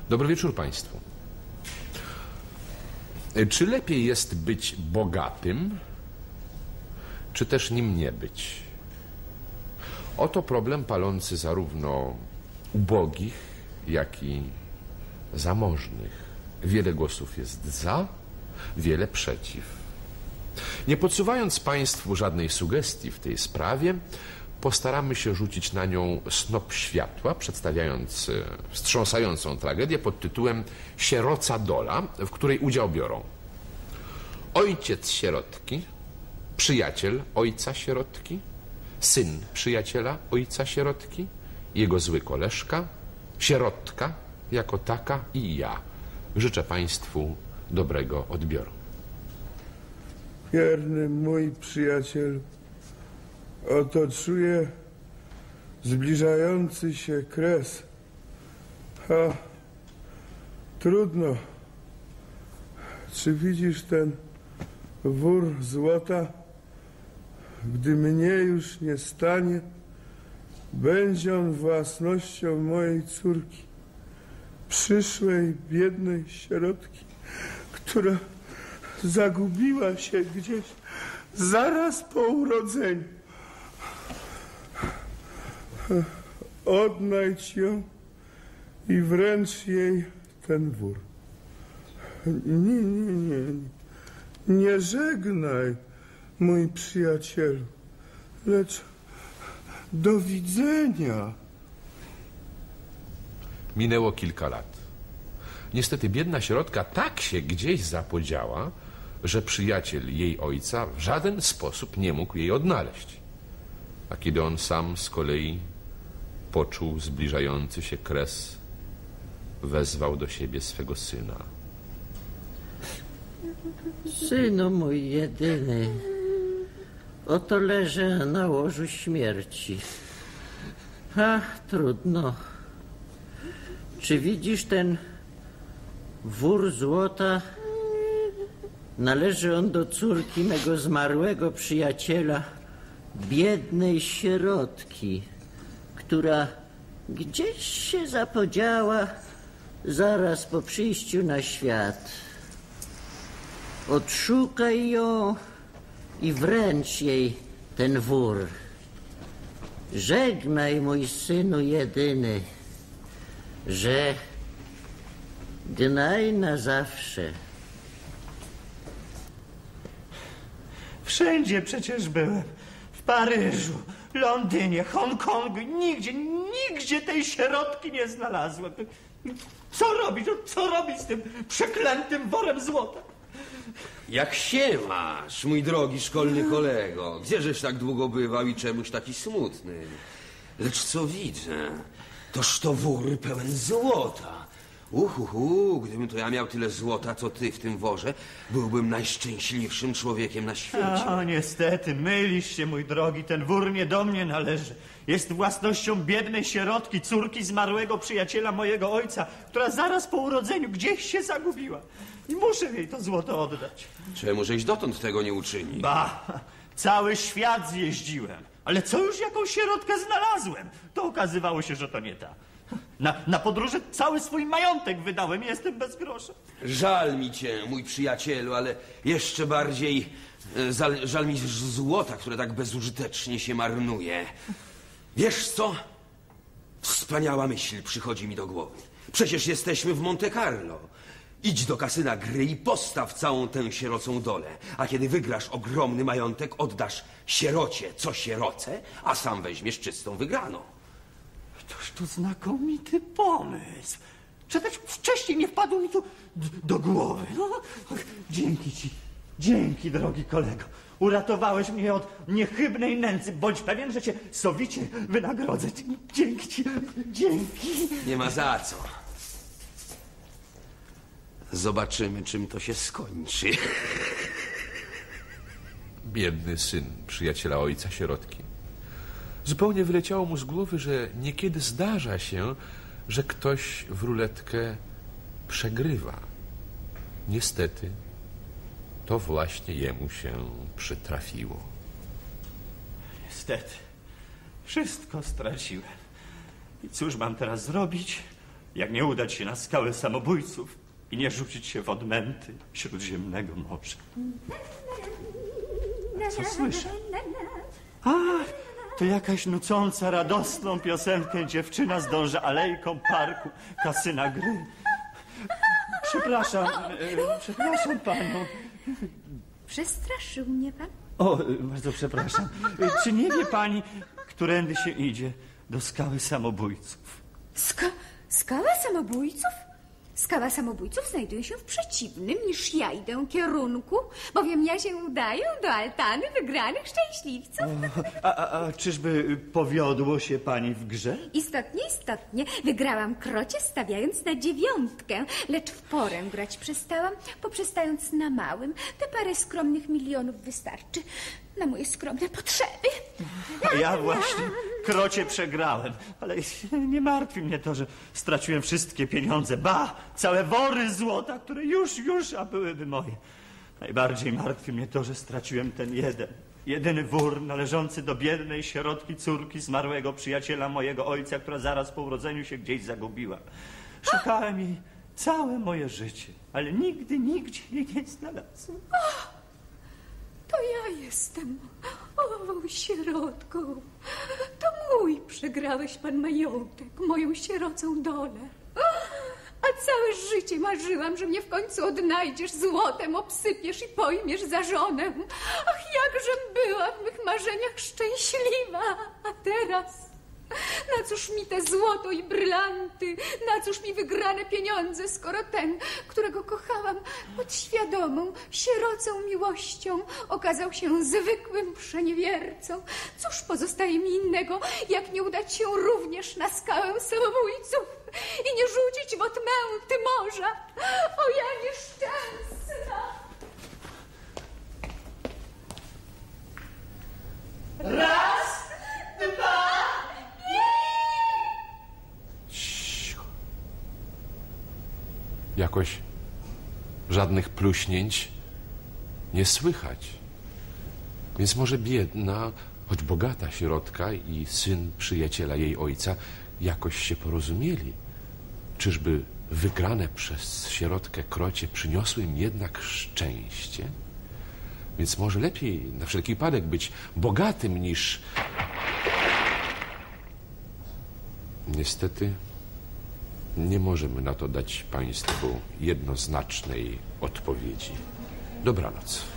Dobry wieczór Państwu. Czy lepiej jest być bogatym, czy też nim nie być? Oto problem palący zarówno ubogich, jak i zamożnych. Wiele głosów jest za, wiele przeciw. Nie podsuwając Państwu żadnej sugestii w tej sprawie, postaramy się rzucić na nią snop światła, przedstawiając wstrząsającą tragedię pod tytułem Sieroca dola, w której udział biorą ojciec sierotki, przyjaciel ojca sierotki, syn przyjaciela ojca sierotki, jego zły koleżka, sierotka jako taka i ja. Życzę Państwu dobrego odbioru. Wierny mój przyjacielu, oto czuję zbliżający się kres. Trudno. Czy widzisz ten wór złota? Gdy mnie już nie stanie, będzie on własnością mojej córki, przyszłej biednej sierotki, która zagubiła się gdzieś zaraz po urodzeniu. Odnajdź ją i wręcz jej ten wór. Nie żegnaj, mój przyjacielu, lecz do widzenia. Minęło kilka lat. Niestety biedna sierotka tak się gdzieś zapodziała, że przyjaciel jej ojca w żaden sposób nie mógł jej odnaleźć. A kiedy on sam z kolei poczuł zbliżający się kres, wezwał do siebie swego syna. Synu mój jedyny, oto leżę na łożu śmierci. Trudno. Czy widzisz ten wór złota? Należy on do córki mego zmarłego przyjaciela, biednej sierotki, która gdzieś się zapodziała zaraz po przyjściu na świat. Odszukaj ją i wręcz jej ten wór. Żegnaj, mój synu jedyny, żegnaj na zawsze. Wszędzie przecież byłem. W Paryżu, Londynie, Hongkongu. Nigdzie tej sierotki nie znalazłem. Co robić? Co robić z tym przeklętym worem złota? Jak się masz, mój drogi szkolny kolego? Gdzieżeś tak długo bywał i czemuś taki smutny? Lecz co widzę, toż to wór pełen złota. Gdybym to ja miał tyle złota, co ty w tym worze, byłbym najszczęśliwszym człowiekiem na świecie. Niestety, mylisz się, mój drogi, ten wór nie do mnie należy. Jest własnością biednej sierotki, córki zmarłego przyjaciela mojego ojca, która zaraz po urodzeniu gdzieś się zagubiła. I muszę jej to złoto oddać. Czemużeś dotąd tego nie uczynił? Cały świat zjeździłem. Ale co już jaką sierotkę znalazłem? To okazywało się, że to nie ta. Na podróży cały swój majątek wydałem i jestem bez grosza. Żal mi cię, mój przyjacielu, ale jeszcze bardziej żal mi złota, które tak bezużytecznie się marnuje. Wiesz co? Wspaniała myśl przychodzi mi do głowy. Przecież jesteśmy w Monte Carlo. Idź do kasyna gry i postaw całą tę sierocą dolę. A kiedy wygrasz ogromny majątek, oddasz sierocie co sieroce, a sam weźmiesz czystą wygraną. Toż to znakomity pomysł. Czy też wcześniej nie wpadł mi tu do głowy? Dzięki ci. Dzięki, drogi kolego. Uratowałeś mnie od niechybnej nędzy. Bądź pewien, że cię sowicie wynagrodzę. Dzięki ci. Dzięki. Nie ma za co. Zobaczymy, czym to się skończy. Biedny syn przyjaciela ojca sierotki. Zupełnie wyleciało mu z głowy, że niekiedy zdarza się, że ktoś w ruletkę przegrywa. Niestety, to właśnie jemu się przytrafiło. Niestety, wszystko straciłem. I cóż mam teraz zrobić? jak nie udać się na skałę samobójców i nie rzucić się w odmęty Śródziemnego Morza. Co słyszę? A, to jakaś nucąca, radosną piosenkę dziewczyna zdąża alejką parku kasyna gry. Przepraszam panią. Przestraszył mnie pan? O, bardzo przepraszam. Czy nie wie pani, którędy się idzie do skały samobójców? Skała samobójców? Skała samobójców znajduje się w przeciwnym niż ja idę kierunku, bowiem ja się udaję do altany wygranych szczęśliwców. A czyżby powiodło się pani w grze? Istotnie. Wygrałam krocie stawiając na 9, lecz w porę grać przestałam, poprzestając na małym. Te parę skromnych milionów wystarczy na moje skromne potrzeby. A ja właśnie krocie przegrałem, ale nie martwi mnie to, że straciłem wszystkie pieniądze. Ba, całe wory złota, które już, a byłyby moje. Najbardziej martwi mnie to, że straciłem ten jedyny wór należący do biednej sierotki córki zmarłego przyjaciela mojego ojca, która zaraz po urodzeniu się gdzieś zagubiła. Szukałem jej całe moje życie, ale nigdzie jej nie znalazłem. To ja jestem ową sierotką. To mój przegrałeś pan majątek, moją sierocą dolę. A całe życie marzyłam, że mnie w końcu odnajdziesz, złotem obsypiesz i pojmiesz za żonę. Ach, jakżem była w mych marzeniach szczęśliwa. A teraz... Na cóż mi te złoto i brylanty? Na cóż mi wygrane pieniądze, skoro ten, którego kochałam podświadomą, sierocą miłością, okazał się zwykłym przeniewiercą? Cóż pozostaje mi innego, jak nie udać się również na skałę samobójców i nie rzucić w odmęty morza? O, ja nieszczęsna! Raz, dwa... Jakoś żadnych pluśnięć nie słychać. Więc może biedna, choć bogata sierotka i syn przyjaciela jej ojca jakoś się porozumieli. Czyżby wygrane przez sierotkę krocie przyniosły im jednak szczęście? Więc może lepiej na wszelki wypadek być bogatym niż... Niestety nie możemy na to dać państwu jednoznacznej odpowiedzi. Dobranoc.